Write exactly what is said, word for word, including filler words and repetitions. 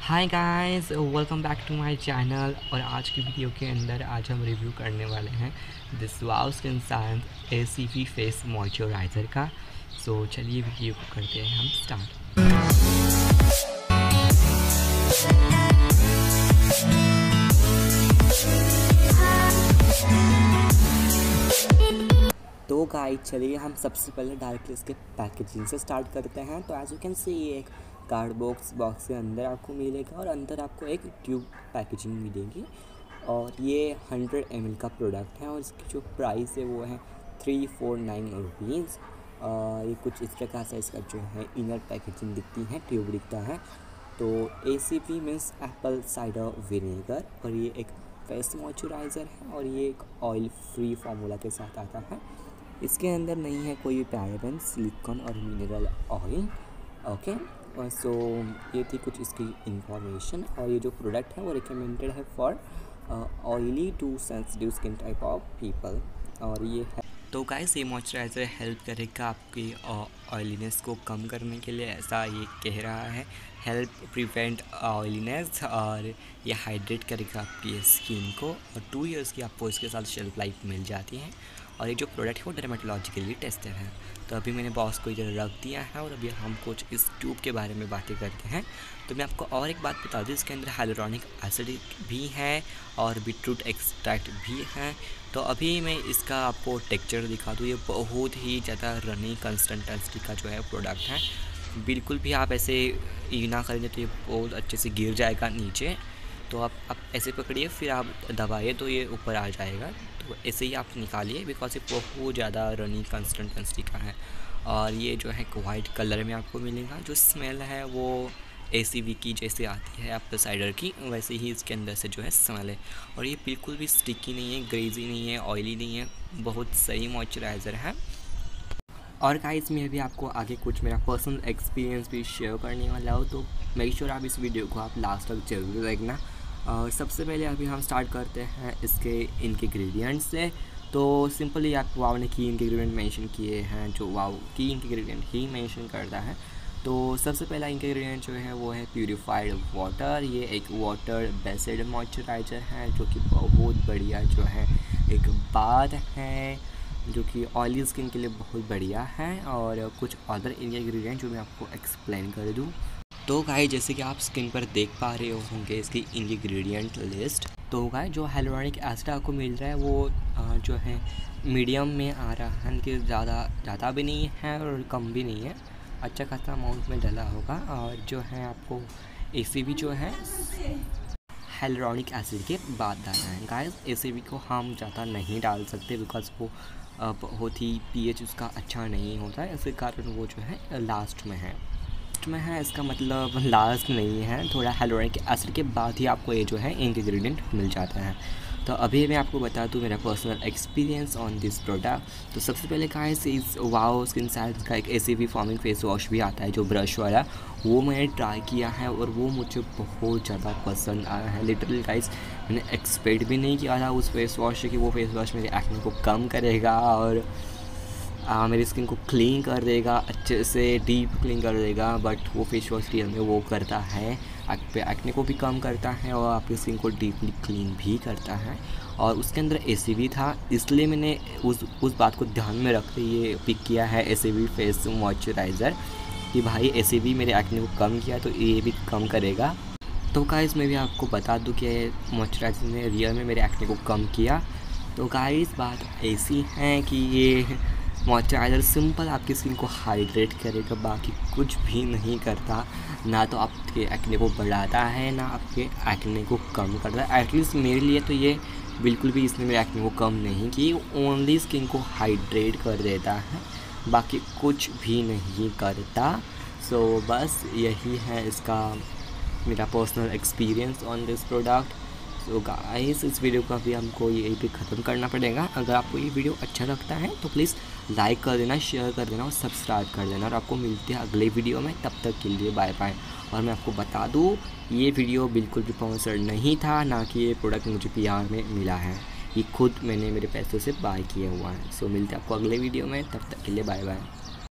Hi guys, welcome back to my channel. और आज की वीडियो के अंदर आज हम रिव्यू करने वाले हैं this wow skin science A C V face moisturiser का। सो चलिए वीडियो को करते हैं हम स्टार्ट। तो गाइस चलिए हम सबसे पहले डायरेक्टली इसके पैकेजिंग से स्टार्ट करते हैं। तो एज यू कैन सी ये एक कार्ड बॉक्स बॉक्स के अंदर आपको मिलेगा और अंदर आपको एक ट्यूब पैकेजिंग मिलेगी। और ये हंड्रेड एम एल का प्रोडक्ट है और इसकी जो प्राइस है वो है थ्री फोर नाइन रुपीज़। ये कुछ इस प्रकार से इसका जो है इनर पैकेजिंग दिखती है, ट्यूब दिखता है। तो A C V means apple cider vinegar और ये एक फेस मॉइस्चराइज़र है और ये एक ऑयल फ्री फार्मूला के साथ आता है। इसके अंदर नहीं है कोई पैराबेन, सिलिकॉन और मिनरल ऑयल। ओके, और सो ये थी कुछ इसकी इंफॉर्मेशन। और ये जो प्रोडक्ट है वो रिकमेंडेड है for oily to sensitive skin type of people. और ये है तो गाइस ये मॉइस्चराइज़र हेल्प करेगा आपकी ऑयलीनेस को कम करने के लिए, ऐसा ये कह रहा है। हेल्प प्रिवेंट ऑयलीनेस और ये हाइड्रेट करेगा आपकी स्किन को। और टू इयर्स की आपको इसके साथ शेल्फ लाइफ मिल जाती है। और ये जो प्रोडक्ट है वो डर्मेटोलॉजिकली टेस्टेड है। तो अभी मैंने बॉक्स को इधर रख दिया है और अभी हम कुछ इस ट्यूब के बारे में बातें करते हैं। तो मैं आपको और एक बात बता दूँ, इसके अंदर हाइलुरोनिक एसिड भी है और बीटरूट एक्सट्रैक्ट भी है। तो अभी मैं इसका आपको टेक्सचर दिखा दूँ। ये बहुत ही ज़्यादा रनी कंसिस्टेंसी का जो है प्रोडक्ट है। बिल्कुल भी आप ऐसे ये ना करेंगे तो ये बहुत अच्छे से गिर जाएगा नीचे। तो आप आप ऐसे पकड़िए, फिर आप दबाइए तो ये ऊपर आ जाएगा। तो ऐसे ही आप निकालिए बिकॉज ये बहुत ज़्यादा रनी कंसिस्टेंसी का है। और ये जो है वाइट कलर में आपको मिलेगा। जो स्मेल है वो ए सी वी की जैसे आती है एप्पल साइडर की, वैसे ही इसके अंदर से जो है स्मेल है। और ये बिल्कुल भी स्टिकी नहीं है, ग्रेजी नहीं है, ऑयली नहीं है, बहुत सही मॉइस्चराइज़र है। और गाइस मैं भी आपको आगे कुछ मेरा पर्सनल एक्सपीरियंस भी शेयर करने वाला हूँ। तो मेक श्योर आप इस वीडियो को आप लास्ट तक जरूर देखना। और सबसे पहले अभी हम स्टार्ट करते हैं इसके इनके इंग्रेडिएंट्स से। तो सिंपली आप वाव ने की इंग्रेडिएंट मेंशन किए हैं, जो वाव की इंग्रेडिएंट ही मेंशन करता है। तो सबसे पहला इंग्रेडिएंट जो है वो है प्यूरिफाइड वाटर। ये एक वाटर बेस्ड मॉइस्चराइज़र है जो कि बहुत बढ़िया जो है एक बात है, जो कि ऑयली स्किन के लिए बहुत बढ़िया है। और कुछ अदर इंग्रेडिएंट जो मैं आपको एक्सप्लेन कर दूँ। तो गाइस जैसे कि आप स्क्रीन पर देख पा रहे होंगे इसकी इंग्रेडिएंट लिस्ट। तो गाइस जो हाइलुरोनिक एसिड आपको मिल रहा है वो जो है मीडियम में आ रहा है, कि ज़्यादा ज़्यादा भी नहीं है और कम भी नहीं है, अच्छा खासा अमाउंट में डला होगा। और जो है आपको ए सी वी जो है हाइलुरोनिक एसिड के बाद डालना है। गाइस ए सी वी को हम ज़्यादा नहीं डाल सकते बिकॉज वो बहुत ही पी एच उसका अच्छा नहीं होता है, इसके कारण वो जो है लास्ट में है में है इसका मतलब लास्ट नहीं है, थोड़ा हाइलुरोनिक एसिड के बाद ही आपको ये जो है इंग्रेडिएंट मिल जाता है। तो अभी मैं आपको बता दूं मेरा personal experience on this product. तो सबसे पहले गाइस इस वाओ स्किन साइंस का एक A C V foaming face wash भी आता है जो ब्रश वाला, वो मैंने ट्राई किया है और वो मुझे बहुत ज़्यादा पसंद आया है। लिटरली गाइस मैंने एक्सपेक्ट भी नहीं किया था उस फेस वॉश से कि वो फेस वॉश मेरे एक्ने को कम करेगा और आ, मेरी स्किन को क्लीन कर देगा, अच्छे से डीप क्लीन कर देगा। बट वो फेस वॉश रियल में वो करता है, एक्ने को भी कम करता है और आपकी स्किन को डीपली क्लीन भी करता है। और उसके अंदर ए सी वी था, इसलिए मैंने उस उस बात को ध्यान में रखते ये पिक किया है A C V face moisturiser, कि भाई ए सी वी मेरे एक्ने को कम किया तो ये भी कम करेगा। तो गाइस मैं भी आपको बता दूं कि मॉइस्चराइज़र ने रियल में मेरे एक्ने को कम किया। तो गाइस बात ऐसी है कि ये मॉइस्चराइज़र सिंपल आपकी स्किन को हाइड्रेट करेगा, बाकी कुछ भी नहीं करता। ना तो आपके एक्ने को बढ़ाता है ना आपके एक्ने को कम करता है। एटलीस्ट मेरे लिए तो ये बिल्कुल भी इसने मेरे एक्ने को कम नहीं की, ओनली स्किन को हाइड्रेट कर देता है, बाकी कुछ भी नहीं करता। सो so, बस यही है इसका मेरा personal experience on this product. तो गाइस इस वीडियो को अभी हमको यही पे ख़त्म करना पड़ेगा। अगर आपको ये वीडियो अच्छा लगता है तो प्लीज़ लाइक कर देना, शेयर कर देना और सब्सक्राइब कर देना। और आपको मिलते हैं अगले वीडियो में, तब तक के लिए बाय बाय। और मैं आपको बता दूँ ये वीडियो बिल्कुल भी स्पॉन्सर्ड नहीं था, ना कि ये प्रोडक्ट मुझे पी आर में मिला है, ये खुद मैंने मेरे पैसों से बाय किया हुआ है। सो मिलते हैं आपको अगले वीडियो में, तब तक के लिए बाय बाय।